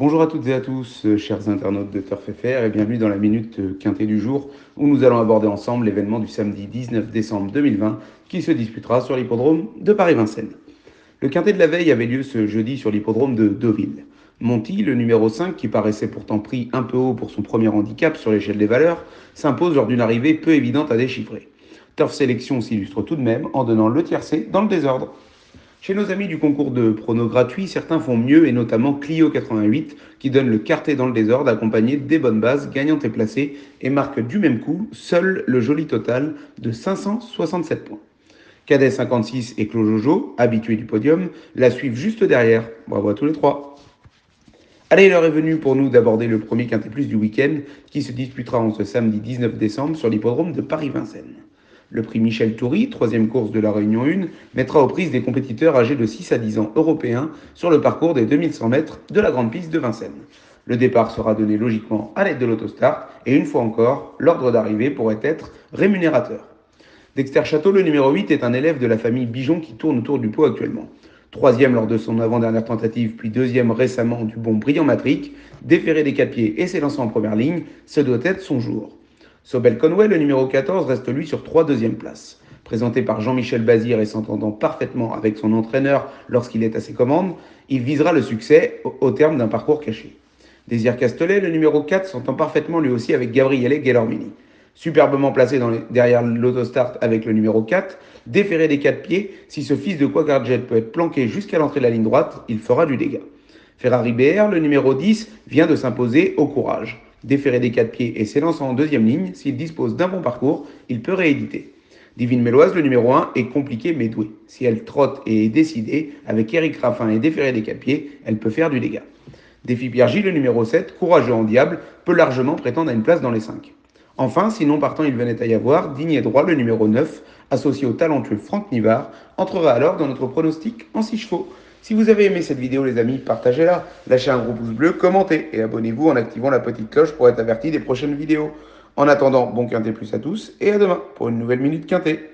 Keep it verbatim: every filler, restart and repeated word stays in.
Bonjour à toutes et à tous, euh, chers internautes de Turf F R, et bienvenue dans la Minute euh, Quintée du jour, où nous allons aborder ensemble l'événement du samedi dix-neuf décembre deux mille vingt, qui se disputera sur l'hippodrome de Paris-Vincennes. Le Quintet de la veille avait lieu ce jeudi sur l'hippodrome de Deauville. Monty, le numéro cinq, qui paraissait pourtant pris un peu haut pour son premier handicap sur l'échelle des valeurs, s'impose lors d'une arrivée peu évidente à déchiffrer. Turf Sélection s'illustre tout de même en donnant le tiercé dans le désordre. Chez nos amis du concours de pronos gratuits, certains font mieux, et notamment Clio quatre-vingt-huit, qui donne le quartet dans le désordre accompagné des bonnes bases gagnantes et placées, et marque du même coup seul le joli total de cinq cent soixante-sept points. Cadet cinquante-six et Clos Jojo, habitués du podium, la suivent juste derrière. Bravo à tous les trois. Allez, l'heure est venue pour nous d'aborder le premier Quintet Plus du week-end, qui se disputera en ce samedi dix-neuf décembre sur l'hippodrome de Paris-Vincennes. Le prix Michel Toury, troisième course de la Réunion un, mettra aux prises des compétiteurs âgés de six à dix ans européens sur le parcours des deux mille cent mètres de la grande piste de Vincennes. Le départ sera donné logiquement à l'aide de l'autostart, et une fois encore, l'ordre d'arrivée pourrait être rémunérateur. Dexter Château, le numéro huit, est un élève de la famille Bijon qui tourne autour du pot actuellement. Troisième lors de son avant-dernière tentative, puis deuxième récemment du bon Brillant Matric, déféré des quatre pieds et s'élançant en première ligne, ce doit être son jour. Sobel Conway, le numéro quatorze, reste lui sur trois deuxièmes places. Présenté par Jean-Michel Bazir et s'entendant parfaitement avec son entraîneur lorsqu'il est à ses commandes, il visera le succès au, au terme d'un parcours caché. Désir Castelet, le numéro quatre, s'entend parfaitement lui aussi avec Gabriele Gelormini. Superbement placé dans les, derrière l'autostart avec le numéro quatre, déféré des quatre pieds, si ce fils de Quagarjet peut être planqué jusqu'à l'entrée de la ligne droite, il fera du dégât. Ferrari B R, le numéro dix, vient de s'imposer au courage. Déféré des quatre pieds et s'élançant en deuxième ligne, s'il dispose d'un bon parcours, il peut rééditer. Divine Méloise, le numéro un, est compliqué mais doué. Si elle trotte et est décidée, avec Eric Raffin et déféré des quatre pieds, elle peut faire du dégât. Défi Pierre J, le numéro sept, courageux en diable, peut largement prétendre à une place dans les cinq. Enfin, sinon partant il venait à y avoir, digne et droit, le numéro neuf, associé au talentueux Franck Nivard, entrera alors dans notre pronostic en six chevaux. Si vous avez aimé cette vidéo, les amis, partagez-la, lâchez un gros pouce bleu, commentez et abonnez-vous en activant la petite cloche pour être averti des prochaines vidéos. En attendant, bon Quintet Plus à tous et à demain pour une nouvelle Minute Quintet.